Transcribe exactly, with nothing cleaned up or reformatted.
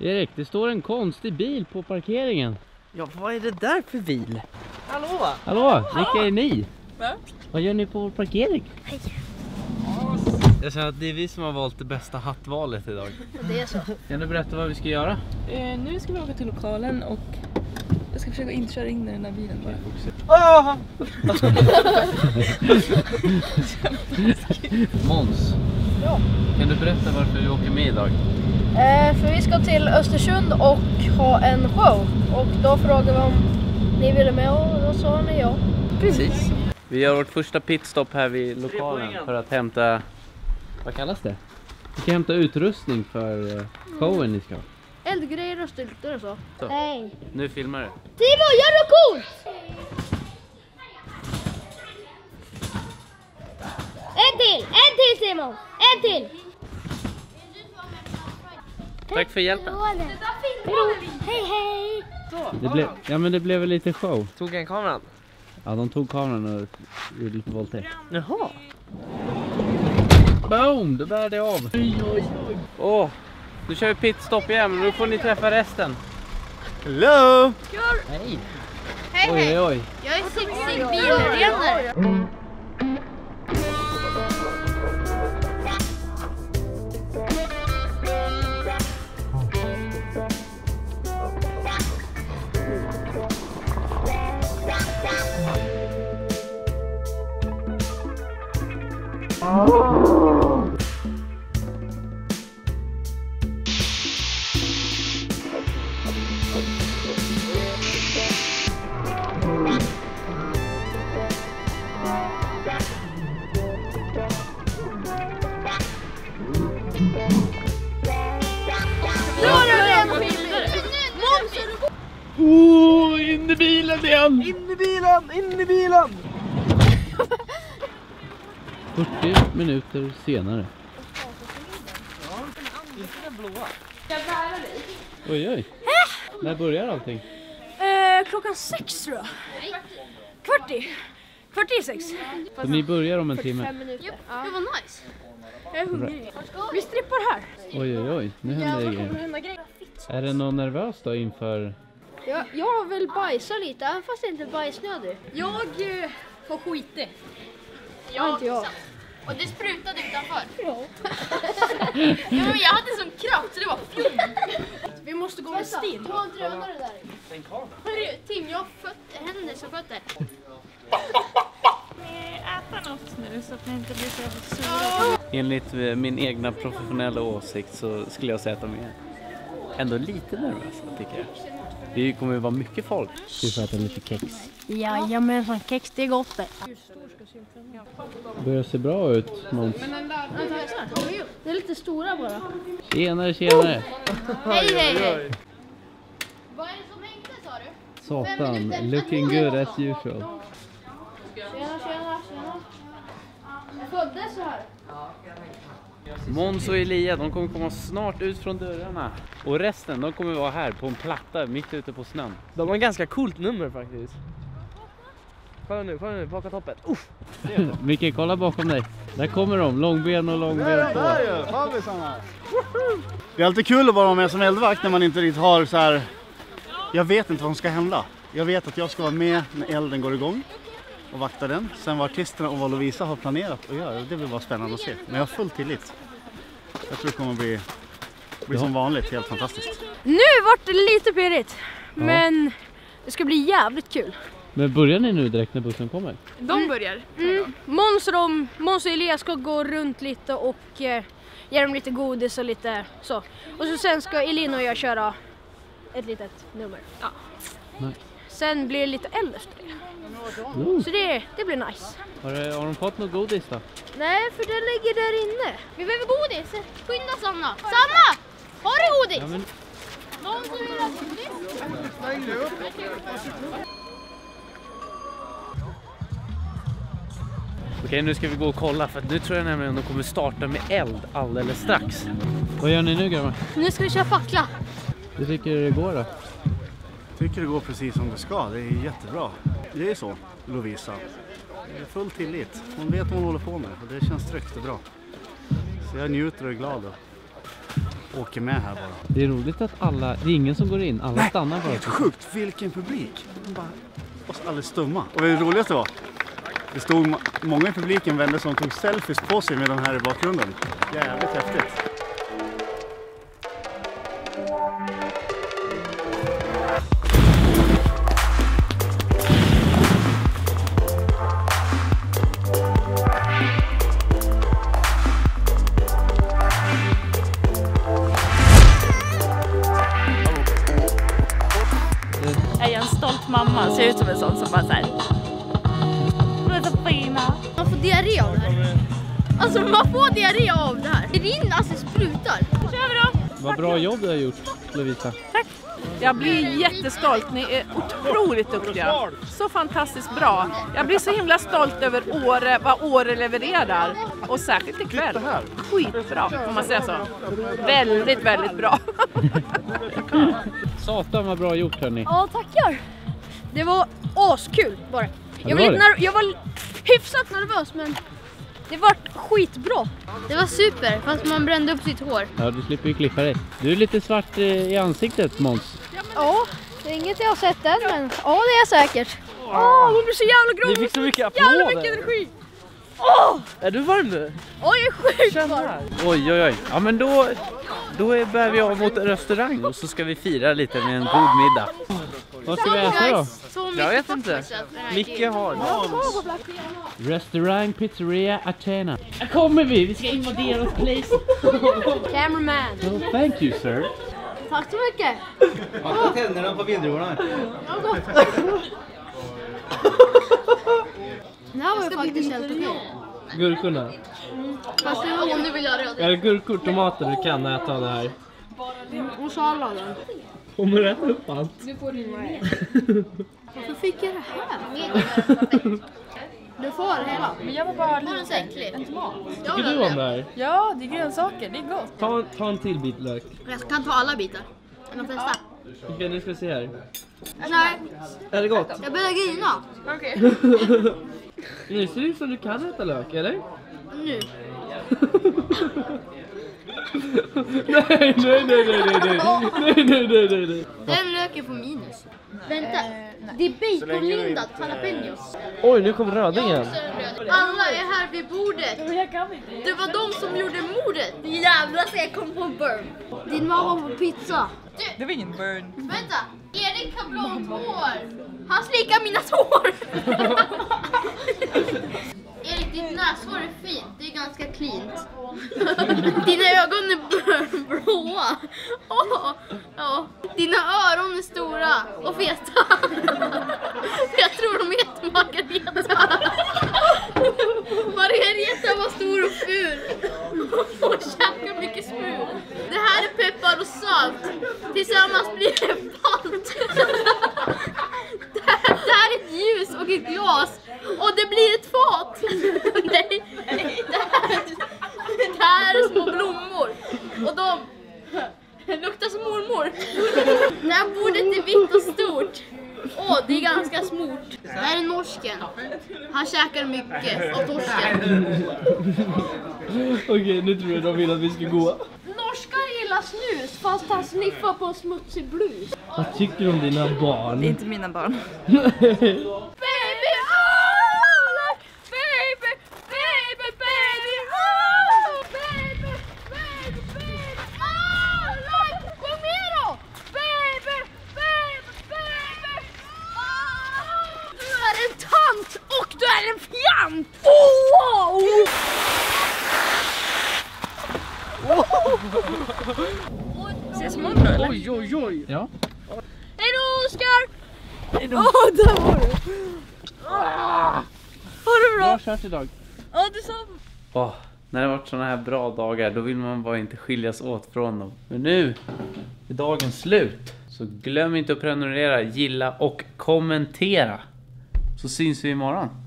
Erik, det står en konstig bil på parkeringen. Ja, vad är det där för bil? Hallå! Hallå, vilka är ni? Va? Vad gör ni på vår parkering? Hej. Jag känner att det är vi som har valt det bästa hattvalet idag. Det är så. Kan du berätta vad vi ska göra? Eh, nu ska vi åka till lokalen och jag ska försöka inte köra in i den här bilen bara. Oh! Måns, Ja. kan du berätta varför vi åker med idag? Eh, för vi ska till Östersund och ha en show. Och då frågade vi om ni ville med och då sa ni ja. Precis. Vi gör vårt första pitstop här vid lokalen för att hämta, vad kallas det? Vi ska hämta utrustning för eh, showen ni ska ha. Eldgrejer och styltor och så. Så. Nej. Nu filmar du. Timo, gör det coolt! En till! En till Timo! En till! Tack för hjälpen. Hej hej! Det blev, ja men det blev väl lite show. Tog en kameran? Ja, de tog kameran och gjorde lite våldtäkt. Jaha. Boom, då bär det av. Åh, nu kör vi pitstop igen, men då får ni träffa resten. Hello! Hej. Hej Oj, oj, oj. Jag är sexig bilrenare. Oh, in i bilen igen! In i bilen! In i bilen! fyrtio minuter senare. Inte den blåa. Oj, oj. När börjar allting? Eh, klockan sex tror jag. Kvart i. Kvart i sex. Så ni börjar om en timme. Fem minuter. Det var nice. Jag är hungrig. Vi strippar här. Oj, oj, oj. Nu händer det grejer. hända grejer. Är det någon nervös då inför... Jag, jag vill bajsa lite, även fast det inte är bajsnödig. Jag eh, får skitig. Ja, inte jag. Och det sprutade utanför. Ja. Ja, men jag hade sån kraft så det var fjong. Vi måste gå med stil. Ta en drönare där. Hörru, Tim, jag har fötter, händer som fötter. Äta något nu så att ni inte blir så sura. Enligt eh, min egna professionella åsikt så skulle jag säga att de är ändå lite nervösa, tycker jag. Det kommer ju vara mycket folk. Vi får äta lite kex. Jajamensan, kex det är gott det. Det börjar se bra ut, Måns. Det är lite stora bara. Tjenare, tjenare. Hej, hej, hej. Vad är det som hängde, sa du? Satan, looking good as usual. Tjena, tjena, tjena. Jag föddes så här. Måns och Elia, de kommer komma snart ut från dörrarna. Och resten, de kommer vara här på en platta mitt ute på snön. De har en ganska coolt nummer faktiskt. Kolla nu, kolla nu, baka toppet. Uff! Micke, kolla bakom dig. Där kommer de, långben och långben på. Det är alltid kul att vara med som eldvakt när man inte riktigt har så här. Jag vet inte vad som ska hända. Jag vet att jag ska vara med när elden går igång och vakta den. Sen vad artisterna och vad Lovisa har planerat att göra, det blir bara spännande att se. Men jag har full tillit. Jag tror det kommer bli, bli som vanligt helt fantastiskt. Nu vart det lite pirrigt. Men det ska bli jävligt kul. Men börjar ni nu direkt när bussen kommer? De börjar. Mm. Måns och, de, Måns och Elias ska gå runt lite och eh, ge dem lite godis och lite så. Och så sen ska Elin och jag köra ett litet nummer. Ja. Nice. Sen blir det lite eld efter det. Mm. Så det, det blir nice. Har, det, har de fått något godis då? Nej, för den ligger där inne. Vi behöver godis. Skynda, Sanna. Sanna! Har du godis? Ja, men... Någon som vill ha godis? Okej, nu ska vi gå och kolla för nu tror jag nämligen att de kommer starta med eld alldeles strax. Vad gör ni nu, grabbar? Nu ska vi köra fackla. Hur tycker du det går då? Jag tycker det går precis som det ska. Det är jättebra. Det är så, Lovisa. Det är full tillit. Hon vet vad hon håller på med och det känns tryggt och bra. Så jag njuter och är glad. Då. åker med här bara. Det är roligt att alla, det är ingen som går in, alla Nej, stannar bara. helt sjukt, vilken publik. De bara var alldeles stumma. Och det roligaste var, det stod ma- många i publiken vände som tog selfies på sig med den här i bakgrunden. Jävligt häftigt. Är jag en stolt mamma ser ut som en sån som bara såhär. Du är så fina. Man får diarré av det här. Alltså man får diarré av det här. Det rinner, alltså sprutar. Kör vi då. Vad bra jobb du har gjort, Lovisa. Tack. Jag blir jättestolt. Ni är otroligt duktiga. Så fantastiskt bra. Jag blir så himla stolt över Åre, vad Åre levererar. Och särskilt ikväll. Skitbra, får man säga så. Väldigt, väldigt bra. Satan vad bra gjort hörni. Ja, tackar. Det var askul bara. Jag var, var lite ner- jag var hyfsat nervös men det var skitbra. Det var super fast man brände upp sitt hår. Ja, du slipper ju klippa dig. Du är lite svart eh, i ansiktet, Måns. Ja, det är inget jag har sett än men ja det är säkert. Åh, oh, hon blir så jävla grov. Ni fick så mycket Jävla applåder. mycket energi. Åh! Är du varm nu? Oj, jag är sjukt Känn varm. här. Oj, oj, oj. Ja, men då, då är- bär vi av mot en restaurang och så ska vi fira lite med en god middag. Vad ska vi äta då? Jag vet inte. Micke har. Restaurang Pizzeria Athena. Här kommer vi, vi ska invadera place. Cameraman. So, thank you sir. Tack så mycket. Vakna tänderna på vindruvorna. Det här var ju faktiskt helt okej. Gurkorna. Fast det var om du vill göra det. Är det gurkor, tomater du kan äta det här? Och salladen. Kommer du äta upp allt? Varför fick jag det här? Du får hela. Men jag var bara Har en säcklig. Tycker du om det här? Ja, det är grönsaker, det är gott. Ta, en- ta en till bit lök. Jag kan ta alla bitar. De flesta. Okej, nu ska vi se här. Nej, Är det gott? jag börjar grina. Okej. Nu ser det ut som du kan äta lök, eller? Nu. nej, nej, nej, nej, nej, nej, nej, nej, nej, nej, nej. Den löken får minus. Vänta, det är baconlindat jalapenos. Oj, nu kom rödingen. Alla är här vid bordet. Det var de som gjorde mordet. Jävlar så jag kom på en burn. Din mamma på pizza. Det var ingen burn. Vänta, Erik har blont hår. Han slickar mina tår. Erik, ditt näshår är fint. Det är ganska cleant. Dina ögon är br- blåa. Åh, ja. Dina öron är stora och feta. Jag tror de heter Margareta. Margareta var stor och ful. Och käkar mycket smul. Det här är peppar och salt. Tillsammans blir det falt. Det här, det här är ett ljus och ett glas. Och det blir ett fat. Nej, det här, det här är små blommor. Och de luktar som mormor. Det här bordet är vitt och stort. Åh, det är ganska smort. Det här är norsken. Han käkar mycket av torsken. Okej, nu tror jag de vill att vi ska gå. Norskar gillar snus fast han sniffar på en smutsig blus. Vad tycker du om dina barn? Det är inte mina barn. Baby, oh, like, baby, baby, baby, oh, baby, baby, baby, oh, like, kom med då, baby, baby, baby, oh. Du är en tant och du är en fjant. Oh, wow. Ses imorgon då eller? Oj, oj, oj. Ja. Hej då, Oskar! Åh, där var du! Har du bra? Bra kört idag. Ja, du sa... Åh, när det har varit såna här bra dagar då vill man bara inte skiljas åt från dem. Men nu är dagen slut. Så glöm inte att prenumerera, gilla och kommentera. Så syns vi imorgon.